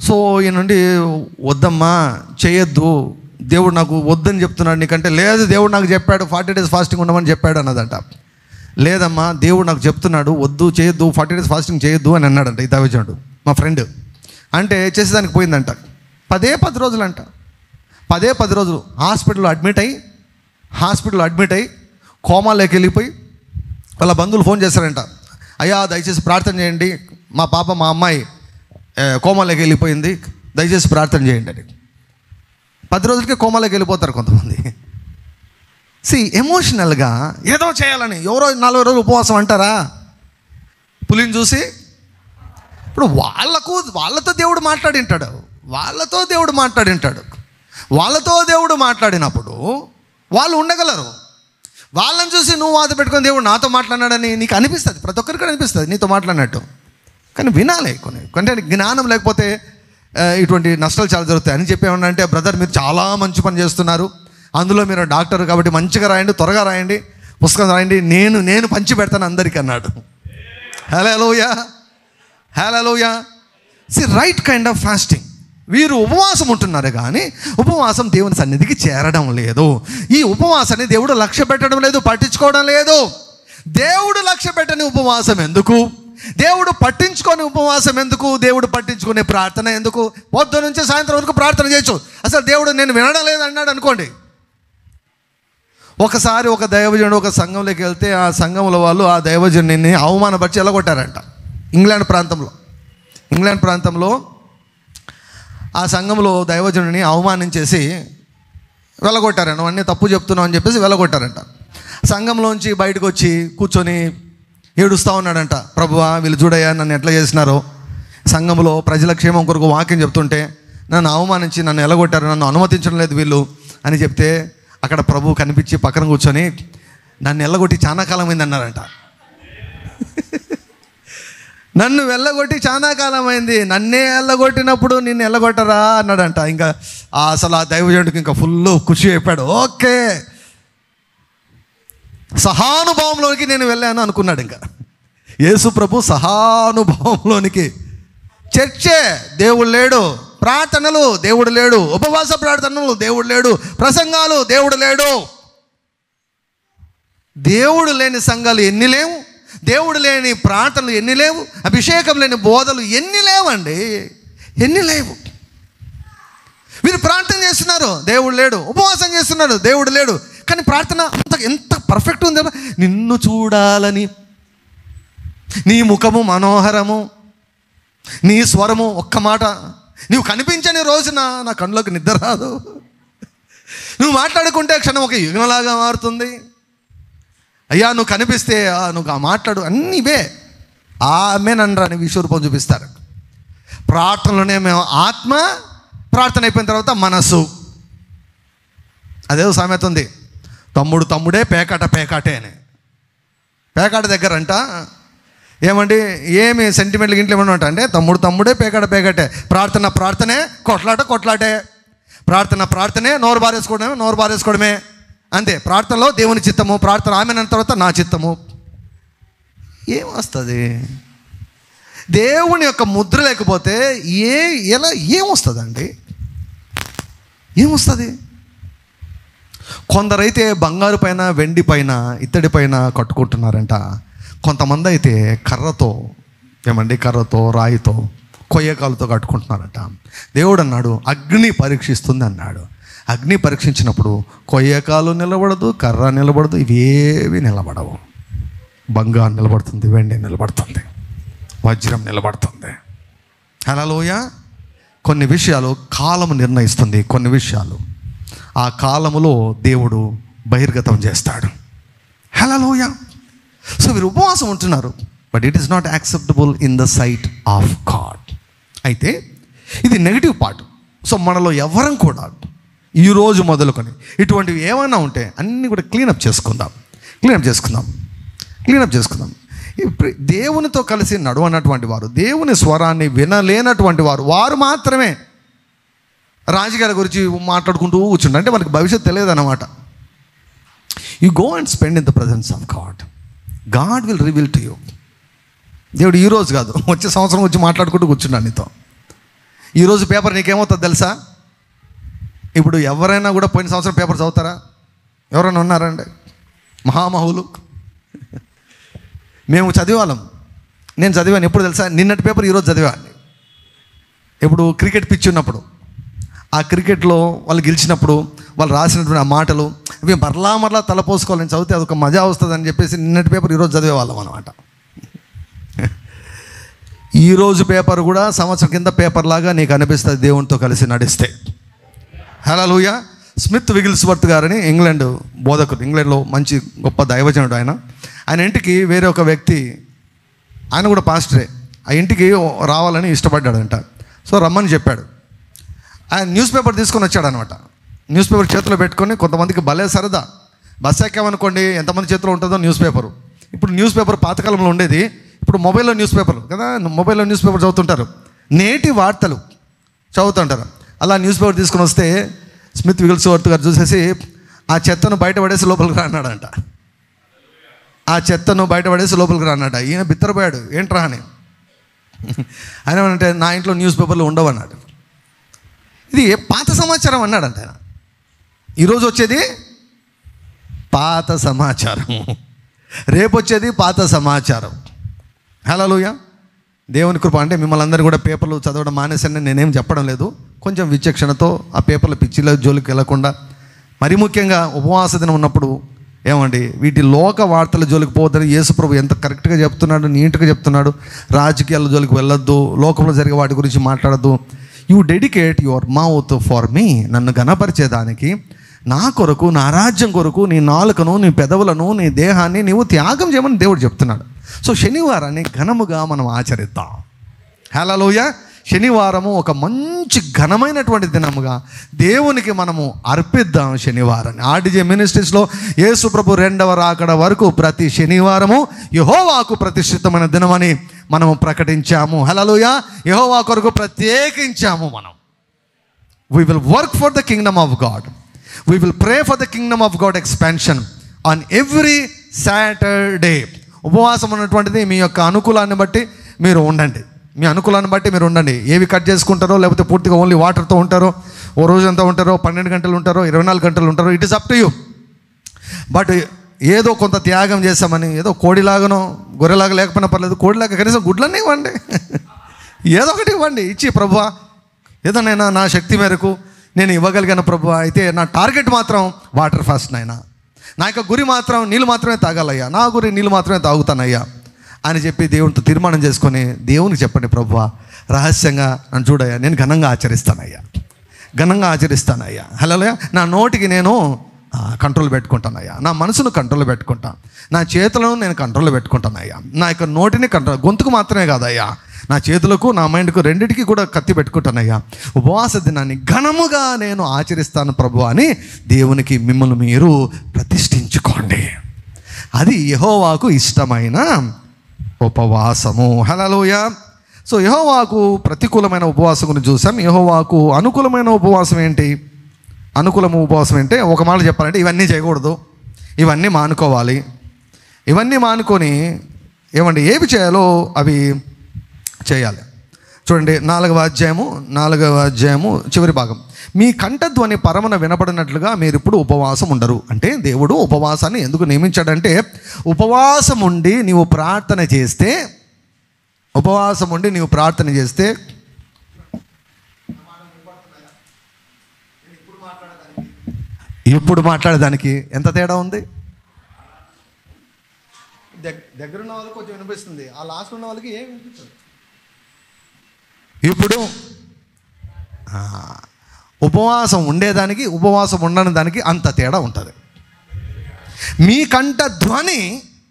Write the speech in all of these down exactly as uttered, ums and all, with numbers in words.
So ఈయన నుండి వద్దమ్మా చేయొద్దు, దేవుడు నాకు వద్దని చెప్తున్నాడు నీకంటే. లేదు, దేవుడు నాకు చెప్పాడు ఫార్టీ డేస్ ఫాస్టింగ్ ఉండమని చెప్పాడు అన్నదంట. లేదమ్మా, దేవుడు నాకు చెప్తున్నాడు వద్దు చేయొద్దు, ఫార్టీ డేస్ ఫాస్టింగ్ చేయొద్దు అని అన్నాడంట ఈ దైవజనుడు, మా ఫ్రెండ్. అంటే చేసేదానికి పోయిందంట. పదే పది రోజులు అంట, పదే పది రోజులు హాస్పిటల్లో అడ్మిట్ అయ్యి హాస్పిటల్లో అడ్మిట్ అయ్యి కోమాలోకి వెళ్ళిపోయి వాళ్ళ బంధువులు ఫోన్ చేశారంట, అయ్యా దయచేసి ప్రార్థన చేయండి, మా పాప మా అమ్మాయి కోమాలోకి వెళ్ళిపోయింది, దయచేసి ప్రార్థన చేయండి అని. పది రోజులకే కోమాలోకి వెళ్ళిపోతారు కొంతమంది. సి ఎమోషనల్గా ఏదో చేయాలని ఎవరో నలభై రోజులు ఉపవాసం అంటారా? పులిని చూసి ఇప్పుడు వాళ్ళకు వాళ్ళతో దేవుడు మాట్లాడింటాడు, వాళ్ళతో దేవుడు మాట్లాడింటాడు వాళ్ళతో దేవుడు మాట్లాడినప్పుడు వాళ్ళు ఉండగలరు. వాళ్ళని చూసి నువ్వు వాద పెట్టుకొని దేవుడు నాతో మాట్లాడినాడని నీకు అనిపిస్తుంది, ప్రతి ఒక్కరికి అనిపిస్తుంది నీతో మాట్లాడినట్టు. కానీ వినాలి కొన్ని అంటే జ్ఞానం లేకపోతే ఇటువంటి నష్టాలు చాలా జరుగుతాయి. అని చెప్పేమన్నంటే, బ్రదర్ మీరు చాలా మంచి పని చేస్తున్నారు, అందులో మీరు డాక్టర్ కాబట్టి మంచిగా రాయండి, త్వరగా రాయండి, పుస్తకం రాయండి, నేను నేను పంచి పెడతాను అందరికీ అన్నాడు. Hallelujah, hallelujah. See right kind of fasting. వీరు ఉపవాసం ఉంటున్నారు కానీ ఉపవాసం దేవుని సన్నిధికి చేరడం లేదు. ఈ ఉపవాసాన్ని దేవుడు లక్ష్య పెట్టడం లేదు, పట్టించుకోవడం లేదు. దేవుడు లక్ష్య పెట్టని ఉపవాసం ఎందుకు? దేవుడు పట్టించుకొని ఉపవాసం ఎందుకు? దేవుడు పట్టించుకునే ప్రార్థన ఎందుకు? పొద్దు నుంచి సాయంత్రం వరకు ప్రార్థన చేయొచ్చు. అసలు దేవుడు నేను వినడం లేదు అన్నాడు అనుకోండి. ఒకసారి ఒక దైవజనుడు ఒక సంఘంలోకి వెళ్తే ఆ సంఘంలో వాళ్ళు ఆ దైవజనుడిని అవమానపరిచి ఎలగొట్టారంట. ఇంగ్లాండ్ ప్రాంతంలో ఇంగ్లాండ్ ప్రాంతంలో ఆ సంఘంలో దైవజనుడిని అవమానించేసి వెళ్ళగొట్టారంట. అన్నీ తప్పు చెప్తున్నావు అని చెప్పేసి వెళ్ళగొట్టారంట. సంఘంలోంచి బయటకు వచ్చి కూర్చొని ఏడుస్తూ ఉన్నాడంట, ప్రభువా వీళ్ళు చూడయ్యా నన్ను ఎట్లా చేసినారో, సంఘంలో ప్రజల క్షేమం కొరకు వాక్యం చెప్తుంటే నన్ను అవమానించి నన్ను ఎలగొట్టారు, నన్ను అనుమతించడం లేదు వీళ్ళు అని చెప్తే అక్కడ ప్రభు కనిపించి పక్కన కూర్చొని నన్ను ఎల్లగొట్టి చాలా కాలం అయింది అన్నారంట. నన్ను వెళ్ళగొట్టి చాలా కాలం అయింది, నన్నే ఎల్లగొట్టినప్పుడు నిన్ను ఎల్లగొట్టరా అన్నాడంట. ఇంకా అసలు ఆ దైవజనుడికి ఇంకా ఫుల్ ఖుషి అయిపోయాడు. ఓకే, సహానుభావంలోనికి నేను వెళ్ళాను అనుకున్నాడు. ఇంకా యేసు ప్రభు సహానుభావంలోనికి. చర్చే దేవుడు లేడు, ప్రార్థనలు దేవుడు లేడు, ఉపవాస ప్రార్థనలు దేవుడు లేడు, ప్రసంగాలు దేవుడు లేడు. దేవుడు లేని సంఘాలు ఎన్ని లేవు, దేవుడు లేని ప్రార్థనలు ఎన్ని లేవు, అభిషేకం లేని బోధలు ఎన్ని లేవండి, ఎన్ని లేవు. వీరు ప్రార్థన చేస్తున్నారు, దేవుడు లేడు, ఉపవాసం చేస్తున్నారు, దేవుడు లేడు. కానీ ప్రార్థన అంత ఎంత పర్ఫెక్ట్ ఉంది. నిన్ను చూడాలని, నీ ముఖము మనోహరము, నీ స్వరము ఒక్క మాట, నువ్వు కనిపించని రోజున నా కళ్ళలోకి నిద్ర రాదు, నువ్వు మాట్లాడుకుంటే క్షణం ఒక యుగంలాగా మారుతుంది. అయ్యా నువ్వు కనిపిస్తే నువ్వు మాట్లాడు, అన్నీ ఇవే ఆమేననరా అని విశ్వరూపం చూపిస్తారు. ప్రార్థనలోనే మేము ఆత్మ, ప్రార్థన అయిపోయిన తర్వాత మనసు. అదేదో సామెత ఉంది, తమ్ముడు తమ్ముడే పేకాట పేకాటే అని. పేకాట దగ్గర అంట ఏమండి ఏమి సెంటిమెంట్లు గింట్లు ఏమన్నా అంటే తమ్ముడు తమ్ముడే పేకాట పేకాటే, ప్రార్థన ప్రార్థనే, కొట్లాట కొట్లాటే, ప్రార్థన ప్రార్థనే, నోరు బారేసుకోవడమే నోరు బారేసుకోవడమే అంతే. ప్రార్థనలో దేవుని చిత్తము, ప్రార్థన ఆమెన తర్వాత నా చిత్తము. ఏమొస్తుంది? దేవుని యొక్క ముద్ర లేకపోతే ఏ ఎలా ఏమొస్తుందండి? ఏమొస్తుంది? కొందరైతే బంగారు పైన, వెండి పైన, ఇత్తడి పైన కట్టుకుంటున్నారంట. కొంతమంది అయితే కర్రతో, ఏమండి కర్రతో, రాయితో, కొయ్యకాలతో కట్టుకుంటున్నారంట. దేవుడు అన్నాడు అగ్ని పరీక్షిస్తుంది అన్నాడు. అగ్ని పరీక్షించినప్పుడు కొయ్యకాలు నిలబడదు, కర్ర నిలబడదు, ఇవేవి నిలబడవు. బంగారు నిలబడుతుంది, వెండి నిలబడుతుంది, వజ్రం నిలబడుతుంది. హల్లెలూయా. కొన్ని విషయాలు కాలము నిర్ణయిస్తుంది, కొన్ని విషయాలు ఆ కాలములో దేవుడు బహిర్గతం చేస్తాడు. హల్లెలూయా. సో వీరు ఉపవాసం ఉంటున్నారు, but it is not acceptable in the sight of God. అయితే ఇది నెగిటివ్ పార్ట్. సో మనలో ఎవరం కూడా ఈరోజు మొదలుకొని ఇటువంటివి ఏమైనా ఉంటే అన్నీ కూడా క్లీనప్ చేసుకుందాం, క్లీనప్ చేసుకుందాం, క్లీనప్ చేసుకుందాం. దేవునితో కలిసి నడవనటువంటి వారు, దేవుని స్వరాన్ని వినలేనటువంటి వారు, వారు మాత్రమే రాజకీయాల గురించి మాట్లాడుకుంటూ కూర్చుంటారు. అంటే వాళ్ళకి భవిష్యత్తు తెలియదు అన్నమాట. You go and spend in the presence of God. God will reveal to you. దేవుడు ఈరోజు కాదు, వచ్చే సంవత్సరం వచ్చి మాట్లాడుకుంటూ కూర్చున్నాను నీతో. ఈరోజు పేపర్ నీకేమవుతుంది తెలుసా? ఇప్పుడు ఎవరైనా కూడా పోయిన సంవత్సరం పేపర్ చదువుతారా? ఎవరైనా ఉన్నారండి మహామహులు? మేము చదివాళ్ళం. నేను చదివాను ఎప్పుడు తెలుసా? నిన్నటి పేపర్ ఈరోజు చదివాను. ఇప్పుడు క్రికెట్ పిచ్ ఉన్నప్పుడు, ఆ క్రికెట్లో వాళ్ళు గెలిచినప్పుడు వాళ్ళు రాసినటువంటి ఆ మాటలు ఇవి మరలా మరలా తలపోసుకోవాలని చదివితే అదొక మజా వస్తుంది అని చెప్పేసి నిన్నటి పేపర్ ఈరోజు చదివేవాళ్ళం అనమాట. ఈరోజు పేపర్ కూడా సంవత్సరం కింద పేపర్ లాగా నీకు అనిపిస్తుంది దేవునితో కలిసి నడిస్తే. హల్లెలూయా. స్మిత్ విగిల్స్వర్త్ గారని ఇంగ్లాండ్ బోధకుడు, ఇంగ్లాండ్లో మంచి గొప్ప దైవజనుడు ఆయన. ఆయన ఇంటికి వేరే ఒక వ్యక్తి, ఆయన కూడా పాస్టరే, ఆ ఇంటికి రావాలని ఇష్టపడ్డాడంట. సో రమ్మని చెప్పాడు. ఆయన న్యూస్ పేపర్ తీసుకొని వచ్చాడనమాట. న్యూస్ పేపర్ చేతిలో పెట్టుకొని, కొంతమందికి భలే సరదా, బస్ ఎక్కామనుకోండి ఎంతమంది చేతిలో ఉంటుందో న్యూస్ పేపరు. ఇప్పుడు న్యూస్ పేపర్ పాతకాలంలో ఉండేది, ఇప్పుడు మొబైల్లో న్యూస్ పేపర్లు కదా, మొబైల్లో న్యూస్ పేపర్ చదువుతుంటారు, నేటి వార్తలు చదువుతుంటారు. అలా న్యూస్ పేపర్ తీసుకొని వస్తే స్మిత్ విగిల్స్వర్త్ గారు చూసేసి ఆ చెత్తను బయట పడేసి లోపలికి రాన్నాడంట. ఆ చెత్తను బయట పడేసి లోపలికి రాన్నాడ. ఈయన బిత్తరపోయాడు, ఏంట్రా అని. ఆయన ఏమంటే నా ఇంట్లో న్యూస్ పేపర్లు ఉండవు అన్నాడు. ఇది పాత సమాచారం అన్నాడంట ఆయన. ఈరోజు వచ్చేది పాత సమాచారం, రేపు వచ్చేది పాత సమాచారం. హల్లెలూయా. దేవుని కృప. అంటే మిమ్మల్ని అందరూ కూడా పేపర్లు చదవడం మానేసని నేనేం చెప్పడం లేదు. కొంచెం విచక్షణతో ఆ పేపర్ల పిచ్చిలో జోలికి వెళ్ళకుండా, మరి ముఖ్యంగా ఉపవాస దినం ఉన్నప్పుడు ఏమండి వీటి లోక వార్తల జోలికి పోవద్దని యేసుప్రభు ఎంత కరెక్ట్గా చెప్తున్నాడు, నీట్గా చెప్తున్నాడు. రాజకీయాల జోలికి వెళ్ళొద్దు, లోకంలో జరిగే వాటి గురించి మాట్లాడద్దు. You dedicate your mouth for me, నన్ను గణపరిచేదానికి, నా కొరకు, నా రాజ్యం కొరకు నీ నాలుకను, నీ పెదవులను, నీ దేహాన్ని నీవు త్యాగం చేయమని దేవుడు చెప్తున్నాడు. సో శనివారాన్ని ఘనముగా మనం ఆచరిద్దాం. హల్లెలూయా. శనివారము ఒక మంచి ఘనమైనటువంటి దినముగా దేవునికి మనము అర్పిద్దాం శనివారాన్ని. ఆర్డీజే మినిస్ట్రీస్లో యేసు ప్రభు రెండవ రాకడ వరకు ప్రతి శనివారము యెహోవాకు ప్రతిష్ఠితమైన దినమని మనము ప్రకటించాము. హల్లెలూయా. యెహోవా కొరకు ప్రత్యేకించాము మనం. We will work for the kingdom of God. We will pray for the kingdom of God expansion on every Saturday. ఉపవాసం ఉన్నటువంటిది మీ యొక్క అనుకూలాన్ని బట్టి మీరు ఉండండి. మీ అనుకూలాన్ని బట్టి మీరు ఉండండి. ఏవి కట్ చేసుకుంటారో, లేకపోతే పూర్తిగా ఓన్లీ వాటర్తో ఉంటారో, ఓ రోజంతా ఉంటారో, పన్నెండు గంటలు ఉంటారో, ఇరవై నాలుగు గంటలు ఉంటారో, it is up to you. But ఏదో కొంత త్యాగం చేస్తామని, ఏదో కోడిలాగానో గొర్రెలాగా లేకపోయినా పర్లేదు, కోడిలాగా కనీసం గుడ్లన్నీ ఇవ్వండి, ఏదో ఒకటి ఇవ్వండి. ఇచ్చి ప్రభువా ఏదోనైనా నా శక్తి మేరకు నేను ఇవ్వగలిగిన ప్రభువా, అయితే నా టార్గెట్ మాత్రం వాటర్ ఫాస్ట్ నైనా, నా యొక్క గురి మాత్రం నీళ్ళు మాత్రమే తాగాలయ్యా, నా గురి నీళ్ళు మాత్రమే తాగుతానయ్యా అని చెప్పి దేవునితో తీర్మానం చేసుకొని దేవునికి చెప్పండి, ప్రభువా రహస్యంగా నన్ను చూడయ్యా, నేను ఘనంగా ఆచరిస్తానయ్యా, ఘనంగా ఆచరిస్తానయ్యా. హల్లెలూయా. నా నోటికి నేను కంట్రోల్ పెట్టుకుంటానయ్యా, నా మనసును కంట్రోల్ పెట్టుకుంటాను, నా చేతులను నేను కంట్రోల్ పెట్టుకుంటానయ్యా, నా యొక్క నోటిని కంట్రోల్, గొంతుకు మాత్రమే కాదయ్యా, నా చేతులకు నా మైండ్కు రెండింటికి కూడా కత్తి పెట్టుకుంటానయ్యా. ఉపవాస దినాన్ని ఘనముగా నేను ఆచరిస్తాను ప్రభువా అని దేవునికి మిమ్మల్ని మీరు ప్రతిష్ఠించుకోండి. అది యెహోవాకు ఇష్టమైన ఉపవాసము. హల్లెలూయా. సో యెహోవాకు ప్రతికూలమైన ఉపవాసం గురించి చూసాం. యెహోవాకు అనుకూలమైన ఉపవాసం ఏంటి? అనుకూలమైన ఉపవాసం అంటే ఒక మాట చెప్పాలంటే ఇవన్నీ చేయకూడదు, ఇవన్నీ మానుకోవాలి. ఇవన్నీ మానుకొని ఏమండి ఏవి చేయాలో అవి చేయాలి. చూడండి నాలుగవ అధ్యాయము నాలుగవ అధ్యాయము చివరి భాగం. మీ కంఠధ్వని పరమన వినపడినట్లుగా మీరు ఇప్పుడు ఉపవాసం ఉండరు. అంటే దేవుడు ఉపవాసాన్ని ఎందుకు నియమించాడంటే, ఉపవాసం ఉండి నీవు ప్రార్థన చేస్తే, ఉపవాసం ఉండి నీవు ప్రార్థన చేస్తే ఇప్పుడు మాట్లాడేదానికి ఎంత తేడా ఉంది? దగ్గర ఉన్న వాళ్ళకి కొంచెం వినిపిస్తుంది, ఆ లాస్ట్ ఉన్న వాళ్ళకి ఏం వినిపిస్తుంది. ఇప్పుడు ఉపవాసం ఉండేదానికి ఉపవాసం ఉండని దానికి అంత తేడా ఉంటుంది. మీ కంఠ ధ్వని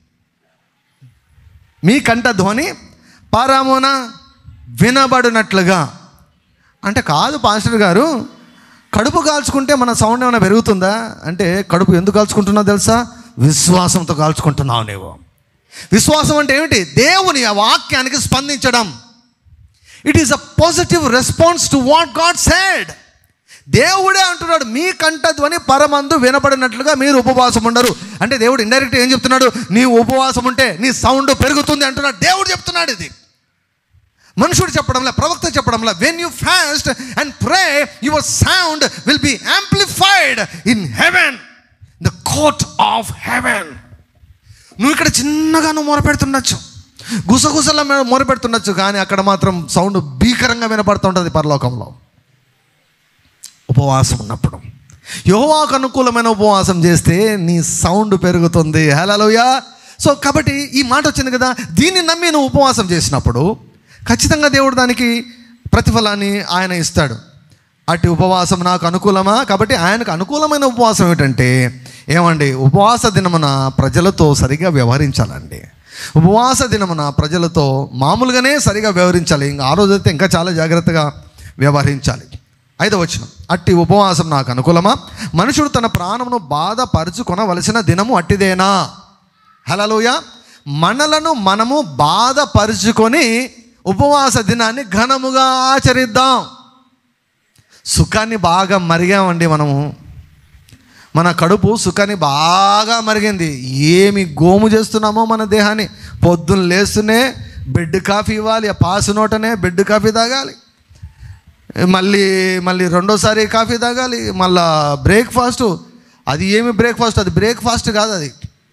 మీ కంఠ ధ్వని పరమున వినబడినట్లుగా. అంటే కాదు పాస్టర్ గారు, కడుపు కాల్చుకుంటే మన సౌండ్ ఏమైనా పెరుగుతుందా అంటే, కడుపు ఎందుకు కాల్చుకుంటున్నావు తెలుసా? విశ్వాసంతో కాల్చుకుంటున్నావు నీవు. విశ్వాసం అంటే ఏమిటి? దేవుని ఆ వాక్యానికి స్పందించడం. It is a positive response to what God said. దేవుడే అంటున్నాడు మీ కంఠధ్వని పరమందు వినపడినట్లుగా మీరు ఉపవాసం ఉండరు. అంటే దేవుడు ఇండైరెక్ట్ ఏం చెప్తున్నాడు? నీ ఉపవాసం ఉంటే నీ సౌండ్ పెరుగుతుంది అంటున్నాడు. దేవుడు చెప్తున్నాడు ఇది. మనుషుడు చెప్పడంలా, ప్రవక్త చెప్పడంలా. When you fast and pray your sound will be amplified in heaven, the court of heaven. నువ్వు ఇక్కడ చిన్నగా నువ్వు మొరపెడుతుండొచ్చు, గుసగుసలా మొరపెడుతుండొచ్చు, కానీ అక్కడ మాత్రం సౌండ్ భీకరంగా వినపడుతుంటుంది పరలోకంలో. ఉపవాసం ఉన్నప్పుడు యెహోవాకు అనుకూలమైన ఉపవాసం చేస్తే నీ సౌండ్ పెరుగుతుంది. హల్లెలూయా. సో కాబట్టి ఈ మాట వచ్చింది కదా, దీన్ని నమ్మి నువ్వు ఉపవాసం చేసినప్పుడు ఖచ్చితంగా దేవుడు దానికి ప్రతిఫలాన్ని ఆయన ఇస్తాడు. అటు ఉపవాసం నాకు అనుకూలమా? కాబట్టి ఆయనకు అనుకూలమైన ఉపవాసం ఏమిటంటే, ఏమండి, ఉపవాస దినమున ప్రజలతో సరిగా వ్యవహరించాలండి. ఉపవాస దినమున ప్రజలతో మామూలుగానే సరిగా వ్యవహరించాలి. ఇంకా ఆ రోజైతే ఇంకా చాలా జాగ్రత్తగా వ్యవహరించాలి. ఐదవ వచనం, అట్టి ఉపవాసం నాకు అనుకూలమా? మనుషుడు తన ప్రాణమును బాధపరుచుకొనవలసిన దినము అట్టిదేనా? హల్లెలూయా. మనలను మనము బాధపరుచుకొని ఉపవాస దినాన్ని ఘనముగా ఆచరిద్దాం. సుఖాన్ని బాగా మరిగామండి మనము, మన కడుపు సుఖాన్ని బాగా మరిగింది. ఏమి గోము చేస్తున్నామో మన దేహాన్ని. పొద్దున్న లేస్తూనే బెడ్ కాఫీ ఇవ్వాలి, ఆ పాసు నోటనే బెడ్ కాఫీ తాగాలి, మళ్ళీ మళ్ళీ రెండోసారి కాఫీ తాగాలి, మళ్ళా బ్రేక్ఫాస్ట్. అది ఏమి బ్రేక్ఫాస్ట్? అది బ్రేక్ఫాస్ట్ కాదు, అది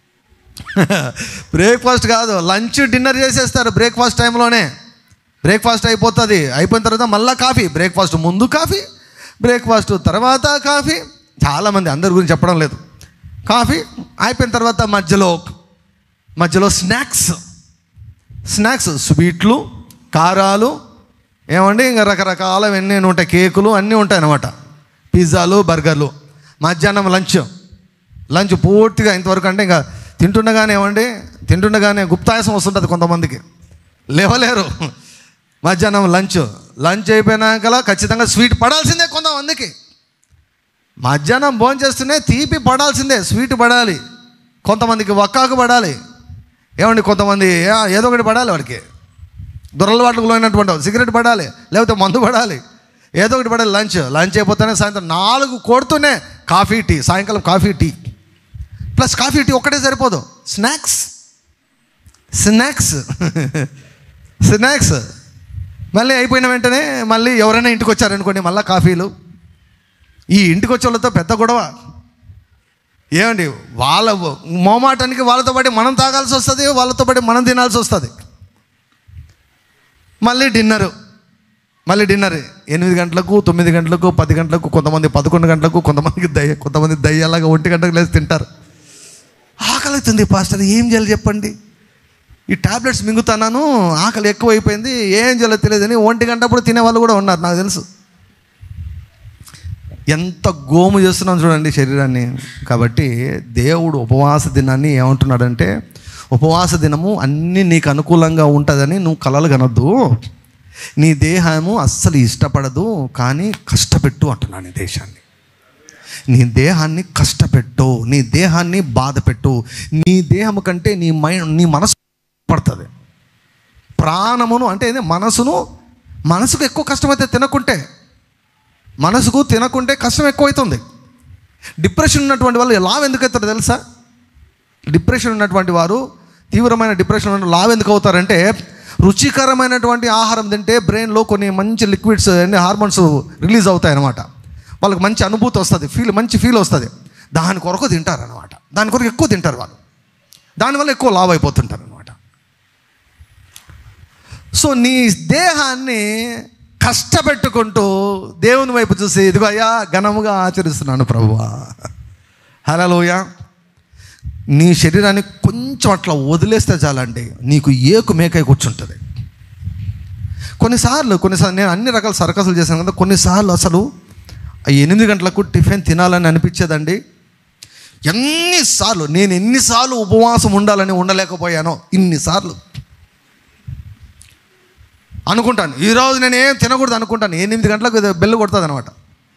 బ్రేక్ఫాస్ట్ కాదు. లంచ్ డిన్నర్ చేసేస్తారు బ్రేక్ఫాస్ట్ టైంలోనే. బ్రేక్ఫాస్ట్ అయిపోతుంది, అయిపోయిన తర్వాత మళ్ళీ కాఫీ. బ్రేక్ఫాస్ట్ ముందు కాఫీ, బ్రేక్ఫాస్ట్ తర్వాత కాఫీ. చాలామంది, అందరి గురించి చెప్పడం లేదు. కాఫీ అయిపోయిన తర్వాత మధ్యలో మధ్యలో స్నాక్స్ స్నాక్స్ స్వీట్లు, కారాలు, ఏమండి, ఇంకా రకరకాల ఎన్ని ఉంటాయి, కేకులు అన్నీ ఉంటాయి అన్నమాట, పిజ్జాలు, బర్గర్లు. మధ్యాహ్నం లంచ్ లంచ్ పూర్తిగా ఇంతవరకు అంటే ఇంకా తింటుండగానే, ఏమండి, తింటుండగానే గుప్తాయసం వస్తుంటుంది కొంతమందికి, లేవలేరు. మధ్యాహ్నం లంచ్ లంచ్ అయిపోయినాక ఖచ్చితంగా స్వీట్ పడాల్సిందే కొంతమందికి. మధ్యాహ్నం భోజనం చేస్తూనే తీపి పడాల్సిందే, స్వీట్ పడాలి. కొంతమందికి వక్కాకు పడాలి, ఏమండి, కొంతమంది ఏదో ఒకటి పడాలి. వాడికి దురలవాట్లకు లోనటువంటి సిగరెట్ పడాలి, లేకపోతే మందు పడాలి, ఏదో ఒకటి పడాలి. లంచ్ లంచ్ అయిపోతేనే సాయంత్రం నాలుగు కొడుతూనే కాఫీ టీ, సాయంకాలం coffee tea plus coffee tea ఒక్కటే సరిపోదు. స్నాక్స్ స్నాక్స్ స్నాక్స్ మళ్ళీ అయిపోయిన వెంటనే మళ్ళీ ఎవరైనా ఇంటికి వచ్చారనుకోండి, మళ్ళీ కాఫీలు. ఈ ఇంటికి వచ్చే వాళ్ళతో పెద్ద గొడవ, ఏమండి, వాళ్ళ మోమాటానికి వాళ్ళతో పాటు మనం తాగాల్సి వస్తుంది, వాళ్ళతో పాటు మనం తినాల్సి వస్తుంది. మళ్ళీ డిన్నరు మళ్ళీ డిన్నర్ ఎనిమిది గంటలకు, తొమ్మిది గంటలకు, పది గంటలకు, కొంతమంది పదకొండు గంటలకు, కొంతమందికి దయ్య కొంతమంది దయ్యాలాగా ఒంటి గంటకు లేచి తింటారు. ఆకలి అవుతుంది పాస్టర్, ఏం చేయాలి చెప్పండి, ఈ టాబ్లెట్స్ మింగుతున్నాను, ఆకలి ఎక్కువ అయిపోయింది, ఏం చేయాలో తెలియదని ఒంటి గంటప్పుడు తినే వాళ్ళు కూడా ఉన్నారు, నాకు తెలుసు. ఎంత గోము చేస్తున్నాం చూడండి శరీరాన్ని. కాబట్టి దేవుడు ఉపవాస దినాన్ని ఏమంటున్నాడంటే, ఉపవాస దినము అన్నీ నీకు అనుకూలంగా ఉంటుందని నువ్వు కలలు కనొద్దు. నీ దేహము అస్సలు ఇష్టపడదు, కానీ కష్టపెట్టు అంటున్నాను. నీ దేశాన్ని, నీ దేహాన్ని కష్టపెట్టు, నీ దేహాన్ని బాధ పెట్టు. నీ దేహము కంటే నీ మైండ్, నీ మనసు పడుతుంది. ప్రాణమును అంటే మనసును, మనసుకు ఎక్కువ కష్టమైతే తినకుంటే, మనసుకు తినకుంటే కష్టం ఎక్కువైతుంది. డిప్రెషన్ ఉన్నటువంటి వాళ్ళు లావు ఎందుకు అవుతారో తెలుసా? డిప్రెషన్ ఉన్నటువంటి వారు, తీవ్రమైన డిప్రెషన్ ఉన్న లావు ఎందుకు అవుతారంటే, రుచికరమైనటువంటి ఆహారం తింటే బ్రెయిన్లో కొన్ని మంచి లిక్విడ్స్ అన్ని హార్మోన్స్ రిలీజ్ అవుతాయి అన్నమాట. వాళ్ళకి మంచి అనుభూతి వస్తుంది, ఫీల్ మంచి ఫీల్ వస్తుంది. దాని కొరకు తింటారు అనమాట, దాని కొరకు ఎక్కువ తింటారు వాళ్ళు, దానివల్ల ఎక్కువ లావు అయిపోతుంటారు అనమాట. సో నీ దేహాన్ని కష్టపెట్టుకుంటూ దేవుని వైపు చూసి, ఇదిగో అయ్యా ఘనముగా ఆచరిస్తున్నాను ప్రభువా, హల్లెలూయా. నీ శరీరాన్ని కొంచెం అట్లా వదిలేస్తే చాలండి, నీకు ఏకు మేకై కూర్చుంటుంది. కొన్నిసార్లు కొన్నిసార్లు నేను అన్ని రకాల సర్కసులు చేశాను కదా, కొన్నిసార్లు అసలు ఎనిమిది గంటలకు టిఫిన్ తినాలని అనిపించేదండి. ఎన్నిసార్లు నేను ఎన్నిసార్లు ఉపవాసం ఉండాలని ఉండలేకపోయానో, ఇన్నిసార్లు అనుకుంటాను, ఈరోజు నేను ఏం తినకూడదు అనుకుంటాను. ఎనిమిది గంటలకు బెల్లు కొడుతుంది అనమాట.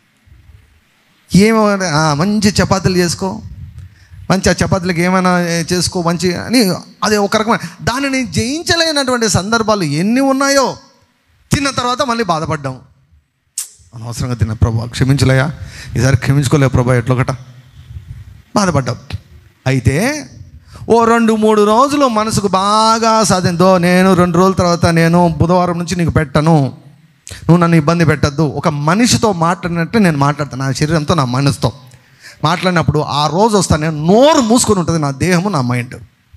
ఏమో మంచి చపాతీలు చేసుకో, మంచి ఆ చపాతీలకు ఏమైనా చేసుకో మంచి అని, అది ఒక రకమైన దానిని జయించలేనటువంటి సందర్భాలు ఎన్ని ఉన్నాయో. తిన్న తర్వాత మళ్ళీ బాధపడ్డాం, అనవసరంగా తిన్న ప్రభా క్షమించలేయా, ఈసారి క్షమించుకోలే ప్రభా ఎట్లొకట బాధపడ్డాం. అయితే ఓ రెండు మూడు రోజులు మనసుకు బాగా సాధిందో, నేను రెండు రోజుల తర్వాత నేను బుధవారం నుంచి నీకు పెట్టను, నువ్వు నన్ను ఇబ్బంది పెట్టద్దు, ఒక మనిషితో మాట్లాడినట్టు నేను మాట్లాడతాను. నా శరీరంతో నా మనసుతో మాట్లాడినప్పుడు ఆ రోజు వస్తాను నేను, నోరు మూసుకొని ఉంటుంది నా దేహము, నా మైండ్.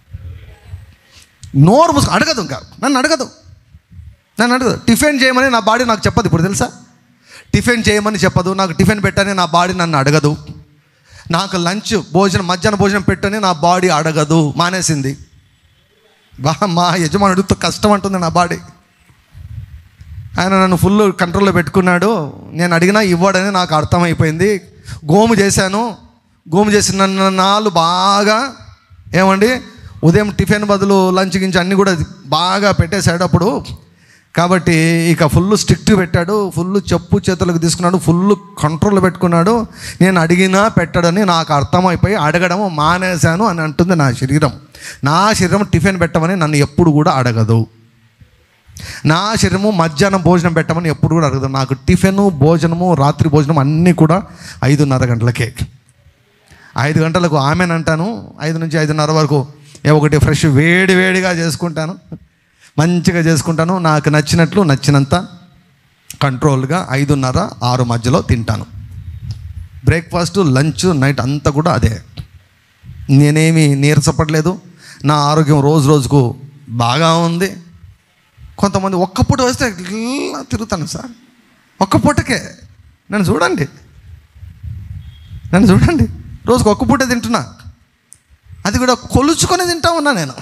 నోరు మూసుకొని అడగదు, ఇంకా నన్ను అడగదు, నన్ను అడగదు. టిఫిన్ చేయమని నా బాడీ నాకు చెప్పదు. ఇప్పుడు తెలుసా, టిఫిన్ చేయమని చెప్పదు నాకు. టిఫిన్ పెట్టని నా బాడీ నన్ను అడగదు. నాకు లంచ్ భోజనం, మధ్యాహ్నం భోజనం పెట్టని నా బాడీ అడగదు, మానేసింది. బా మా యజమానుడితో కష్టం అంటుంది నా బాడీ. ఆయన నన్ను ఫుల్ కంట్రోల్లో పెట్టుకున్నాడు. నేను అడిగినా ఇవ్వడని నాకు అర్థమైపోయింది. గోము చేశాను. గోము చేసిన నాళ్ళు బాగా ఏమండి, ఉదయం టిఫిన్ బదులు లంచ్ గించి అన్నీ కూడా బాగా పెట్టేశాడు అప్పుడు. కాబట్టి ఇక ఫుల్ స్ట్రిక్ట్ పెట్టాడు, ఫుల్ చెప్పు చేతులకు తీసుకున్నాడు, ఫుల్ కంట్రోల్లో పెట్టుకున్నాడు. నేను అడిగినా పెట్టడని నాకు అర్థమైపోయి అడగడం మానేశాను అని అంటుంది నా శరీరం. నా శరీరం టిఫిన్ పెట్టమని నన్ను ఎప్పుడు కూడా అడగదు. నా శరీరము మధ్యాహ్నం భోజనం పెట్టమని ఎప్పుడు కూడా అడగదు. నాకు టిఫిన్, భోజనము, రాత్రి భోజనం అన్నీ కూడా ఐదున్నర గంటలకే. ఐదు గంటలకు ఆమెనంటాను, ఐదు నుంచి ఐదున్నర వరకు ఏ ఒకటి ఫ్రెష్ వేడి వేడిగా చేసుకుంటాను, మంచిగా చేసుకుంటాను. నాకు నచ్చినట్లు నచ్చినంత కంట్రోల్గా ఐదున్నర ఆరు మధ్యలో తింటాను. బ్రేక్ఫాస్ట్, లంచ్, నైట్ అంతా కూడా అదే. నేనేమి నీరసపడలేదు. నా ఆరోగ్యం రోజు రోజుకు బాగా ఉంది. కొంతమంది ఒక్క పూట వస్తే ఇలా తిరుగుతాను సార్, ఒక్క పూటకే. నన్ను చూడండి, నన్ను చూడండి, రోజుకు ఒక్క పూట తింటున్నా. అది కూడా కొలుచుకొని తింటా ఉన్నా నేను.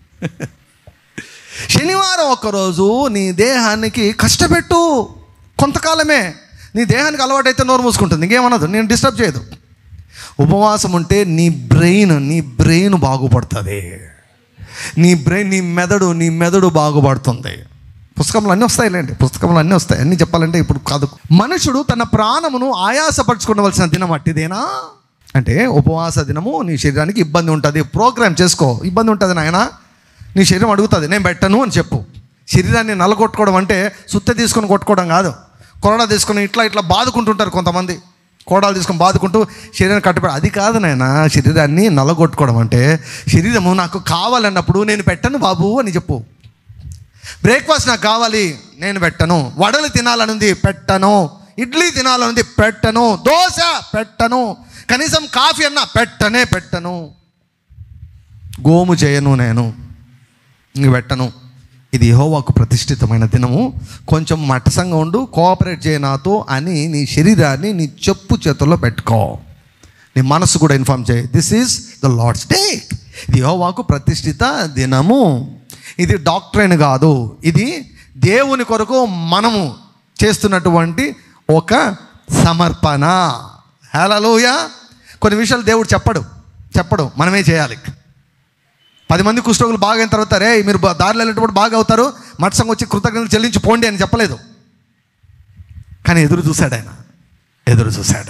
శనివారం ఒక్కరోజు నీ దేహానికి కష్టపెట్టు. కొంతకాలమే నీ దేహానికి అలవాటైతే నోరు మూసుకుంటుంది, ఇంకేమన్నదు, నేను డిస్టర్బ్ చేయదు. ఉపవాసం ఉంటే నీ బ్రెయిన్ నీ బ్రెయిన్ బాగుపడుతుంది. నీ బ్రెయిన్ నీ మెదడు నీ మెదడు బాగుపడుతుంది. పుస్తకంలో అన్నీ వస్తాయిలేండి, పుస్తకంలో అన్నీ వస్తాయి. అన్నీ చెప్పాలంటే ఇప్పుడు కాదు. మనుషుడు తన ప్రాణమును ఆయాసపరచుకోవలసిన దినం అట్టిదేనా అంటే, ఉపవాస దినము నీ శరీరానికి ఇబ్బంది ఉంటుంది. ప్రోగ్రామ్ చేసుకో, ఇబ్బంది ఉంటుంది నాయన, నీ శరీరం అడుగుతుంది, నేను పెట్టను అని చెప్పు. శరీరాన్ని నలగొట్టుకోవడం అంటే సుత్తె తీసుకొని కొట్టుకోవడం కాదు. కొరడా తీసుకొని ఇట్లా ఇట్లా బాదుకుంటుంటారు కొంతమంది, కోడాలు తీసుకొని బాదుకుంటూ శరీరాన్ని కట్టుబడి, అది కాదు నాయన. శరీరాన్ని నలగొట్టుకోవడం అంటే, శరీరము నాకు కావాలన్నప్పుడు నేను పెట్టను బాబు అని చెప్పు. బ్రేక్ఫాస్ట్ నాకు కావాలి, నేను పెట్టను. వడలు తినాలనుంది, పెట్టను. ఇడ్లీ తినాలనుంది, పెట్టను. దోశ పెట్టను. కనీసం కాఫీ అన్నా పెట్టనే పెట్టను. గోము చేయను, నేను ఇంక పెట్టను. ఇది యెహోవాకు ప్రతిష్ఠితమైన దినము, కొంచెం మట్టసంగా ఉండు, కోఆపరేట్ చేయ నాతో అని నీ శరీరాన్ని నీ చెప్పు చేతుల్లో పెట్టుకో. నీ మనసు కూడా ఇన్ఫార్మ్ చేయి, this is the Lord's day. ఇది యెహోవాకు ప్రతిష్ఠిత దినము. ఇది డాక్ట్రైన్ కాదు, ఇది దేవుని కొరకు మనము చేస్తున్నటువంటి ఒక సమర్పణ. హల్లెలూయా. కొన్ని విషయాలు దేవుడు చెప్పడు చెప్పడు మనమే చేయాలి. పది మంది కుష్ఠరోగులు బాగా అయిన తర్వాత, రే మీరు దారిలో వెళ్ళేటప్పుడు బాగా అవుతారు, మత్సంగా వచ్చి కృతజ్ఞతలు చెల్లించి పోండి అని చెప్పలేదు. కానీ ఎదురు చూశాడు ఆయన, ఎదురు చూశాడు.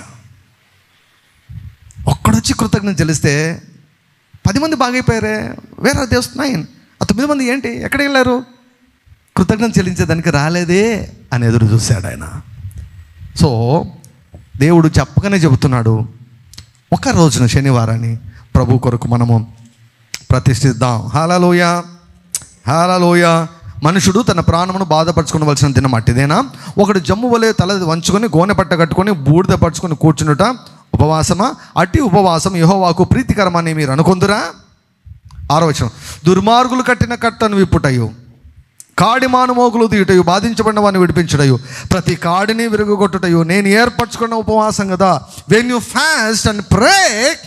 ఒక్కడొచ్చి కృతజ్ఞత చెల్లిస్తే పది మంది బాగైపోయారే, వేరే దేవస్తున్నాయి. ఆ తొమ్మిది మంది ఏంటి, ఎక్కడ వెళ్ళారు? కృతజ్ఞత చెల్లించేదానికి రాలేదే అని ఎదురు చూశాడు ఆయన. సో దేవుడు చెప్పగానే చెబుతున్నాడు, ఒక రోజున శనివారాన్ని ప్రభు కొరకు మనము ప్రతిష్ఠిద్దాం. హల్లెలూయా, హల్లెలూయా. మనుషుడు తన ప్రాణమును బాధపరచుకోవలసిన దినం అట్టిదేనా? ఒకడు జమ్ము వలె తల వంచుకొని గోనె పట్ట కట్టుకొని బూడిద పరుచుకొని కూర్చునుట ఉపవాసమా? అట్టి ఉపవాసం యెహోవాకు ప్రీతికరమని మీరు అనుకొందురా? ఆరో వచనం, దుర్మార్గులు కట్టిన కట్టను విప్పుటయు, కాడి మానుమోగులు తీయుటయు, బాధించబడిన వాడిని విడిపించుటయు, ప్రతి కాడిని విరగొట్టుటయు నేను ఏర్పరచుకున్న ఉపవాసం కదా. When you fast and pray,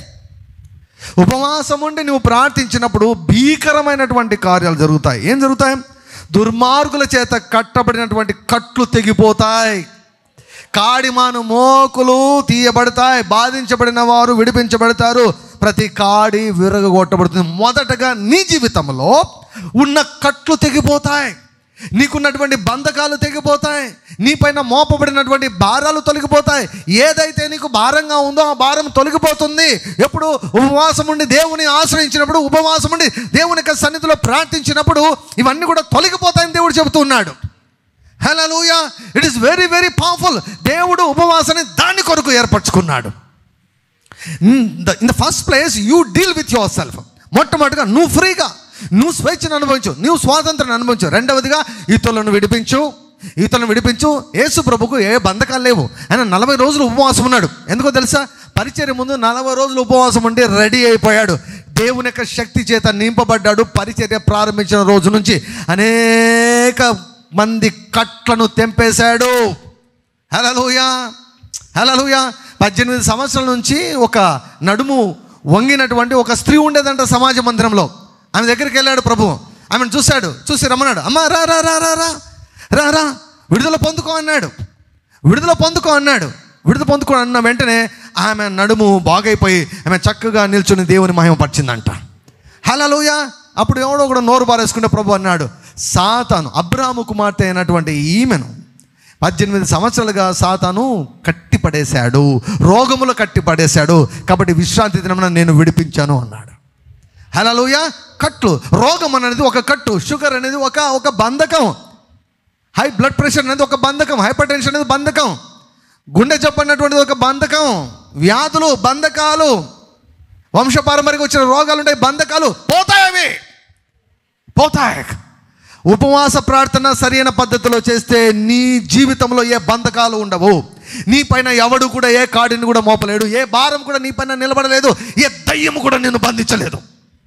ఉపవాసం ఉండి నువ్వు ప్రార్థించినప్పుడు భీకరమైనటువంటి కార్యాలు జరుగుతాయి. ఏం జరుగుతాయి? దుర్మార్గుల చేత కట్టబడినటువంటి కట్లు తెగిపోతాయి, కాడిమాను మోకులు తీయబడతాయి, బాధించబడిన వారు విడిపించబడతారు, ప్రతి కాడి విరగొట్టబడుతుంది. మొదటగా నీ జీవితంలో ఉన్న కట్లు తెగిపోతాయి, నీకున్నటువంటి బంధకాలు తెగిపోతాయి, నీపైన మోపబడినటువంటి భారాలు తొలగిపోతాయి. ఏదైతే నీకు భారంగా ఉందో ఆ భారం తొలగిపోతుంది. ఎప్పుడు? ఉపవాసం ఉండి దేవుని ఆశ్రయించినప్పుడు, ఉపవాసం ఉండి దేవుని యొక్క సన్నిధిలో ప్రార్థించినప్పుడు ఇవన్నీ కూడా తొలగిపోతాయని దేవుడు చెబుతూ ఉన్నాడు. హల్లెలూయా. It is very very powerful. దేవుడు ఉపవాసాన్ని దాని కొరకు ఏర్పరచుకున్నాడు. In the first place you deal with yourself. మొట్టమొదటిగా నువ్వు ఫ్రీగా, నువ్వు స్వేచ్ఛను అనుభవించు, నువ్వు స్వాతంత్రాన్ని అనుభవించు. రెండవదిగా ఇతరులను విడిపించు, ఇతరులను విడిపించు. యేసు ప్రభుకు ఏ బంధకాలు లేవు. ఆయన నలభై రోజులు ఉపవాసం ఉన్నాడు. ఎందుకో తెలుసా? పరిచర్య ముందు నలభై రోజులు ఉపవాసం ఉండి రెడీ అయిపోయాడు. దేవుని యొక్క శక్తి చేత నింపబడ్డాడు. పరిచర్య ప్రారంభించిన రోజు నుంచి అనేక మంది కట్లను తెంపేశాడు. హల్లెలూయా, హల్లెలూయా. పద్దెనిమిది సంవత్సరాల నుంచి ఒక నడుము వంగినటువంటి ఒక స్త్రీ ఉండేదంట సమాజ మందిరంలో. ఆమె దగ్గరికి వెళ్ళాడు ప్రభు. ఆమెను చూశాడు, చూసి రమ్మన్నాడు. అమ్మ రా రా రా రా రా రా రా విడుదల పొందుకో అన్నాడు. విడుదల పొందుకో అన్నాడు. విడుదల పొందుకో అన్న వెంటనే ఆమె నడుము బాగైపోయి ఆమె చక్కగా నిల్చుని దేవుని మహిమపరిచిందంట. హల్లెలూయా. అప్పుడు ఎవడో కూడా నోరు బారేసుకుంటే ప్రభు అన్నాడు, సాతాను అబ్రాహాము కుమార్తె అయినటువంటి ఈమెను పద్దెనిమిది సంవత్సరాలుగా సాతాను కట్టి పడేశాడు, రోగములు కట్టి పడేశాడు. కాబట్టి విశ్రాంతి దినమున నేను విడిపించాను అన్నాడు. హల్లెలూయా. కట్లు, రోగం అనేది ఒక కట్టు, షుగర్ అనేది ఒక ఒక బంధకం, హై బ్లడ్ ప్రెషర్ అనేది ఒక బంధకం, హైపర్ టెన్షన్ అనేది బంధకం, గుండె జబ్బు అన్నటువంటిది ఒక బంధకం, వ్యాధులు బంధకాలు, వంశపారంపర్యంగా వచ్చిన రోగాలు ఉంటాయి, బంధకాలు పోతాయి, అవి పోతాయి. ఉపవాస ప్రార్థన సరైన పద్ధతిలో చేస్తే నీ జీవితంలో ఏ బంధకాలు ఉండవు. నీ పైన ఎవడు కూడా ఏ కాడిని కూడా మోపలేడు, ఏ భారం కూడా నీ పైన నిలబడలేదు, ఏ దయ్యం కూడా నిన్ను బంధించలేదు.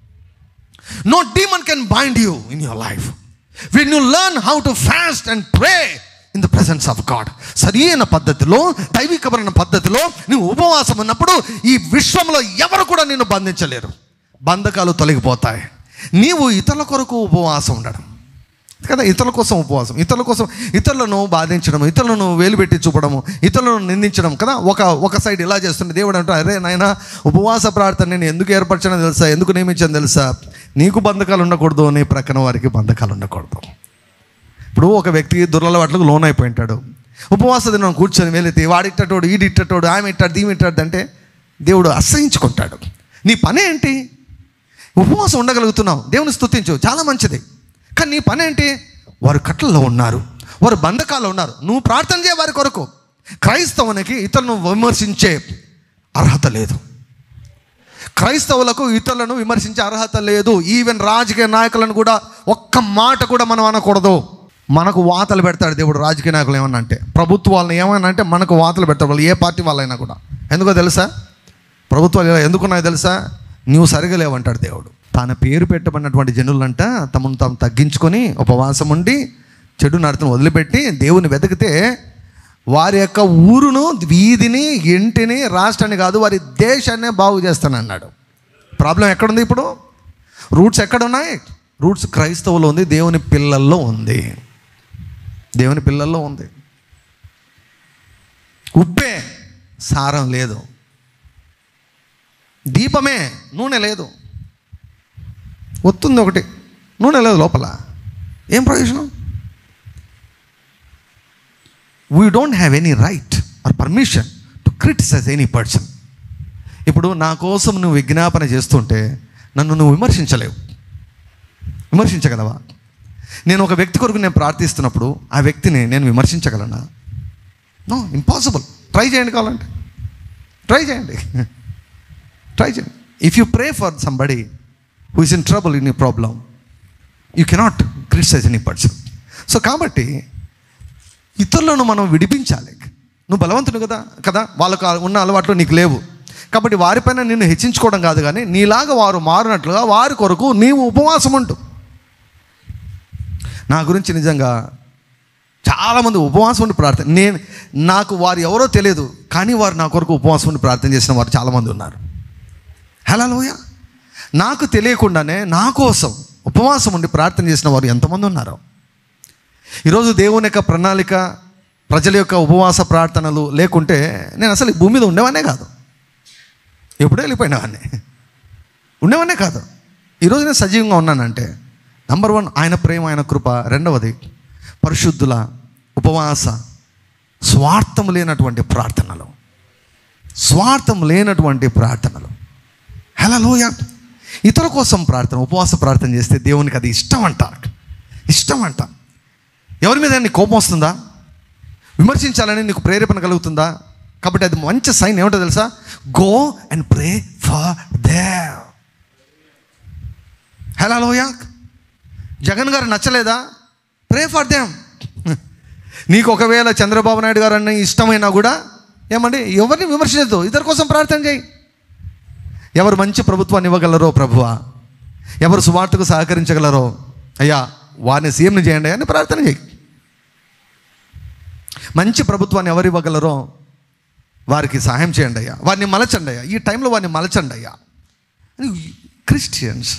No demon can bind you in your life when you learn how to fast and pray in the presence of God. సరైన పద్ధతిలో, దైవికమైన పద్ధతిలో నువ్వు ఉపవాసం ఉన్నప్పుడు ఈ విశ్వంలో ఎవరు కూడా నిన్ను బంధించలేరు. బంధకాలు తొలగిపోతాయి. నీవు ఇతరుల కొరకు ఉపవాసం ఉండడం కదా, ఇతరుల కోసం ఉపవాసం, ఇతరుల కోసం ఇతరులను బాధించడం, ఇతరులను వేలు పెట్టి చూపడము, ఇతరులను నిందించడం కదా. ఒక ఒక సైడ్ ఇలా చేస్తుండే దేవుడు అంటే, అరే నాయన ఉపవాస ప్రార్థన నేను ఎందుకు ఏర్పరచానో తెలుసా, ఎందుకు నియమించాను తెలుసా? నీకు బంధకాలు ఉండకూడదు, నీ ప్రక్కన వారికి బంధకాలు ఉండకూడదు. ఇప్పుడు ఒక వ్యక్తి దుర్లవాట్లకు లోన్ అయిపోయి ఉంటాడు. ఉపవాస దినం కూర్చొని వెళితే వాడిట్టటోడు, ఈడిట్టటోడు, ఆమె ఇట్టాడు, దీమి ఇట్టాడు అంటే దేవుడు అసహించుకుంటాడు. నీ పని ఏంటి? ఉపవాసం ఉండగలుగుతున్నావు, దేవుని స్తుతించు, చాలా మంచిది. కానీ నీ పని ఏంటి? వారు కట్లలో ఉన్నారు, వారు బంధకాల్లో ఉన్నారు, నువ్వు ప్రార్థన చేయ వారి కొరకు. క్రైస్తవునికి ఇతరులను విమర్శించే అర్హత లేదు. క్రైస్తవులకు ఇతరులను విమర్శించే అర్హత లేదు. ఈవెన్ రాజకీయ నాయకులను కూడా ఒక్క మాట కూడా మనం అనకూడదు. మనకు వాతలు పెడతాడు దేవుడు. రాజకీయ నాయకులు ఏమన్నా అంటే, ప్రభుత్వాలను ఏమన్నా అంటే మనకు వాతలు పెడతాడు వాళ్ళు, ఏ పార్టీ వాళ్ళైనా కూడా. ఎందుకో తెలుసా? ప్రభుత్వాలు ఎందుకున్నాయో తెలుసా? నువ్వు సరిగా లేవంటాడు దేవుడు. తన పేరు పెట్టబడినటువంటి జనులంట తమను తాము తగ్గించుకొని ఉపవాసం ఉండి చెడు నడతను వదిలిపెట్టి దేవుని వెతికితే వారి యొక్క ఊరును, వీధిని, ఇంటిని, రాష్ట్రాన్ని కాదు వారి దేశాన్నే బాగు చేస్తానన్నాడు. ప్రాబ్లం ఎక్కడుంది ఇప్పుడు? రూట్స్ ఎక్కడున్నాయి? రూట్స్ క్రైస్తవులో ఉంది, దేవుని పిల్లల్లో ఉంది, దేవుని పిల్లల్లో ఉంది. ఉప్పే సారం లేదు, దీపమే నూనె లేదు, ఒత్తుంది ఒకటి, నూనె లేదు లోపల, ఏం ప్రయోజనం? We don't have any right or permission to criticise any person. ఇప్పుడు నా కోసం నువ్వు విజ్ఞాపన చేస్తుంటే నన్ను నువ్వు విమర్శించలేవు. విమర్శించగలవా? నేను ఒక వ్యక్తి కొరకు నేను ప్రార్థిస్తున్నప్పుడు ఆ వ్యక్తిని నేను విమర్శించగలనా? No, impossible. ట్రై చేయండి, కావాలంటే ట్రై చేయండి, ట్రై చేయండి. If you pray for somebody who is in trouble in you problem, you cannot criticise any person. So కాబట్టి ఇతరులను మనం విడిపించాలి. నువ్వు బలవంతుడు కదా కదా వాళ్ళకు ఉన్న అలవాట్లు నీకు లేవు కాబట్టి వారిపైన నిన్ను హెచ్చించుకోవడం కాదు, కానీ నీలాగా వారు మారినట్లుగా వారి కొరకు నీవు ఉపవాసం ఉంటు. నా గురించి నిజంగా చాలామంది ఉపవాసం ఉండి ప్రార్థన, నేను నాకు వారు ఎవరో తెలియదు కానీ వారు నా కొరకు ఉపవాసం ఉండి ప్రార్థన చేసిన వారు చాలామంది ఉన్నారు. హల్లెలూయా. నాకు తెలియకుండానే నా కోసం ఉపవాసం ఉండి ప్రార్థన చేసిన వారు ఎంతమంది ఉన్నారు. ఈరోజు దేవుని యొక్క ప్రణాళిక, ప్రజల యొక్క ఉపవాస ప్రార్థనలు లేకుంటే నేను అసలు ఈ భూమి మీద ఉండేవానే కాదు, ఎప్పుడూ వెళ్ళిపోయినవాడిని, ఉండేవానే కాదు. ఈరోజు నేను సజీవంగా ఉన్నానంటే నంబర్ వన్ ఆయన ప్రేమ, ఆయన కృప. రెండవది పరిశుద్ధుల ఉపవాస, స్వార్థం లేనటువంటి ప్రార్థనలు, స్వార్థం లేనటువంటి ప్రార్థనలు. హల్లెలూయా. ఇతరుల కోసం ప్రార్థన, ఉపవాస ప్రార్థన చేస్తే దేవునికి అది ఇష్టం అంట, ఇష్టం అంట. ఎవరి మీద నీకు కోపం వస్తుందా? విమర్శించాలని నీకు ప్రేరేపణ కలుగుతుందా? కాబట్టి అది మంచి సైన్. ఏమిటో తెలుసా? Go and pray for them. హల్లెలూయా. జగన్ గారు నచ్చలేదా? Pray for them. నీకు ఒకవేళ చంద్రబాబు నాయుడు గారు అన్న ఇష్టమైనా కూడా ఏమండి ఎవరిని విమర్శించద్దు, ఇద్దరి కోసం ప్రార్థన చేయి. ఎవరు మంచి ప్రభుత్వాన్ని ఇవ్వగలరో ప్రభువా, ఎవరు సువార్తకు సహకరించగలరో అయ్యా వారిని సీఎంని చేయండి అని ప్రార్థన చేయి. మంచి ప్రభుత్వాన్ని ఎవరు ఇవ్వగలరో వారికి సహాయం చేయండి అయ్యా, వారిని మలచండి అయ్యా, ఈ టైంలో వారిని మలచండి అయ్యా. Christians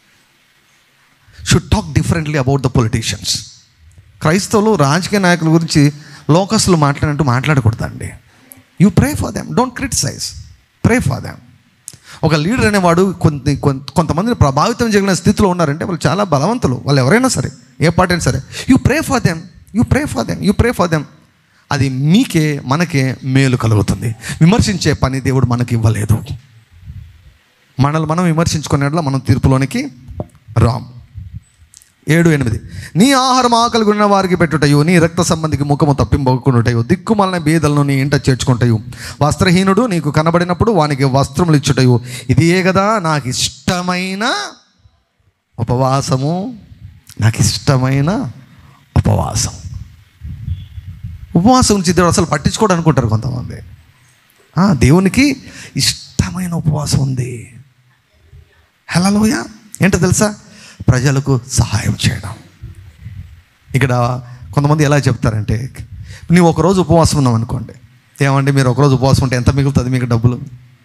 should talk differently about the politicians. క్రైస్తవులు రాజకీయ నాయకుల గురించి లోకస్లు మాట్లాడినట్టు మాట్లాడకూడదండి. You pray for them, don't criticise, pray for them. ఒక లీడర్ అనేవాడు కొంత కొంతమందిని ప్రభావితం చేయగలిగిన స్థితిలో ఉన్నారంటే వాళ్ళు చాలా బలవంతులు, వాళ్ళు ఎవరైనా సరే, ఏ పార్టీ అయినా సరే. You pray for them, you pray for them, you pray for them. అది మీకే మనకే మేలు కలుగుతుంది. విమర్శించే పని దేవుడు మనకి ఇవ్వలేదు. మనల్ని మనం విమర్శించుకునేట్లా మనం తీర్పులోనికి రాం. ఏడు ఎనిమిది నీ ఆహారం ఆకలి ఉన్న వారికి పెట్టుటయు, నీ రక్త సంబంధికి ముఖము తప్పింపకుండాటయు, దిక్కుమాలిన బీదలను నీ ఇంట చేర్చుకుంటాయు, వస్త్రహీనుడు నీకు కనబడినప్పుడు వానికి వస్త్రములు ఇచ్చుటయు, ఇదియే కదా నాకు ఇష్టమైన ఉపవాసము, నాకు ఇష్టమైన ఉపవాసం. ఉపవాసం నుంచి దేవుడు అసలు పట్టించుకోడు అనుకుంటారు కొంతమంది. దేవునికి ఇష్టమైన ఉపవాసం ఉంది. హల్లెలూయా. ఏంటో తెలుసా? ప్రజలకు సహాయం చేయడం. ఇక్కడ కొంతమంది ఎలా చెప్తారంటే, నీవు ఒకరోజు ఉపవాసం ఉన్నావు అనుకోండి, ఏమండి మీరు ఒకరోజు ఉపవాసం ఉంటే ఎంత మిగులుతుంది మీకు డబ్బులు?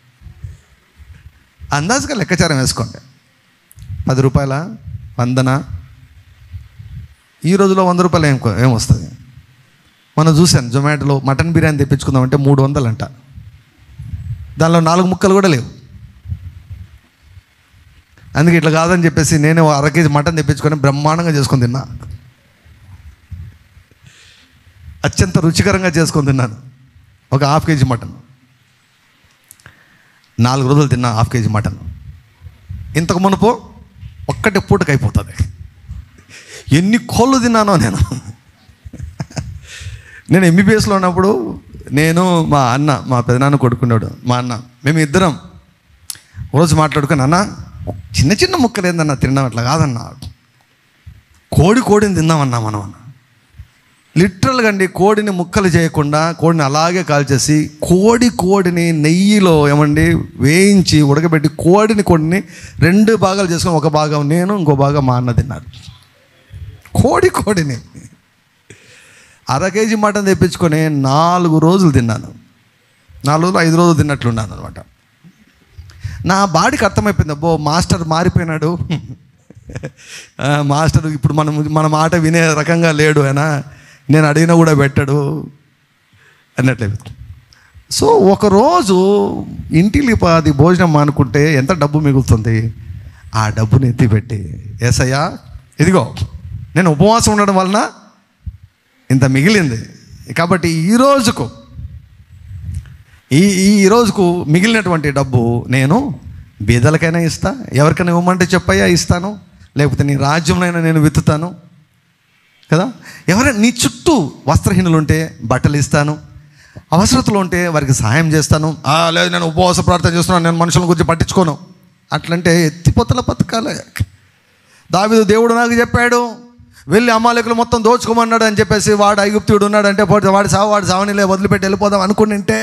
అందాజుగా లెక్కాచారం వేసుకోండి. పది రూపాయల వందన ఈ రోజులో వంద రూపాయలు ఏం ఏమొస్తుంది? మనం చూశాను జొమాటోలో మటన్ బిర్యానీ తెప్పించుకుందామంటే మూడు వందలు అంట. దానిలో నాలుగు ముక్కలు కూడా లేవు. అందుకే ఇట్లా కాదని చెప్పేసి నేను అర కేజీ మటన్ తెప్పించుకొని బ్రహ్మాండంగా చేసుకొని తిన్నా. అత్యంత రుచికరంగా చేసుకొని తిన్నాను. ఒక హాఫ్ కేజీ మటన్ నాలుగు రోజులు తిన్నా. హాఫ్ కేజీ మటన్ ఇంతకు మునుపు ఒక్కటి పూటకు అయిపోతుంది. ఎన్ని కోళ్ళు తిన్నానో నేను. నేను ఎంబీబీఎస్లో ఉన్నప్పుడు నేను మా అన్న, మా పెదనాన్న కొడుకున్నాడు, మా అన్న, మేము ఇద్దరం రోజు మాట్లాడుకుని, అన్న చిన్న చిన్న ముక్కలు ఏందన్నా తిన్నాం, అట్లా కాదన్నా కోడి కోడిని తిందామన్నా మనం అన్న. లిటరల్గా అండి కోడిని ముక్కలు చేయకుండా కోడిని అలాగే కాల్చేసి కోడి కోడిని నెయ్యిలో ఏమండి వేయించి ఉడకబెట్టి కోడిని కోడిని రెండు భాగాలు చేసుకొని ఒక భాగం నేను, ఇంకో భాగం మా అన్న తిన్నారు. కోడి కోడిని అర కేజీ మటన్ తెప్పించుకొని నాలుగు రోజులు తిన్నాను. నాలుగు రోజులు ఐదు రోజులు తిన్నట్లున్నాను అనమాట. నా బాడీకి అర్థమైపోయింది, అబ్బో మాస్టర్ మారిపోయినాడు, మాస్టర్ ఇప్పుడు మనం మన మాట వినే రకంగా లేడు, అయినా నేను అడిగినా కూడా పెట్టాడు అన్నట్లయితే. సో ఒకరోజు ఇంటికి అది భోజనం మానుకుంటే ఎంత డబ్బు మిగులుతుంది? ఆ డబ్బుని ఎత్తిపెట్టి, యేసయ్యా ఇదిగో నేను ఉపవాసం ఉండడం వలన ఇంత మిగిలింది, కాబట్టి ఈ రోజుకు ఈ ఈ రోజుకు మిగిలినటువంటి డబ్బు నేను బీదలకైనా ఇస్తా, ఎవరికైనా ఇవ్వమంటే చెప్పయ్యా ఇస్తాను, లేకపోతే నీ రాజ్యంలోనైనా నేను విత్తుతాను కదా. ఎవరైనా నీ చుట్టూ వస్త్రహీనులు ఉంటే బట్టలు ఇస్తాను, అవసరతలు ఉంటే వారికి సహాయం చేస్తాను. లేదు నేను ఉపవాస ప్రార్థన చేస్తున్నాను, నేను మనుషుల గురించి పట్టించుకోను అట్లంటే ఎత్తిపోతల పథకాలే. దావీదు దేవుడు నాకు చెప్పాడు వెళ్ళి అమాలేకులు మొత్తం దోచుకోమన్నాడు అని చెప్పేసి, వాడు ఐగుప్తుడు ఉన్నాడంటే వాడు సావు వాడు సావనిలే వదిలిపెట్టి వెళ్ళిపోదాం అనుకుంటే,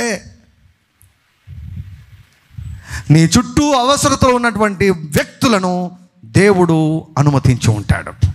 నీ చుట్టూ అవసరతలో ఉన్నటువంటి వ్యక్తులను దేవుడు అనుమతించి ఉంటాడు.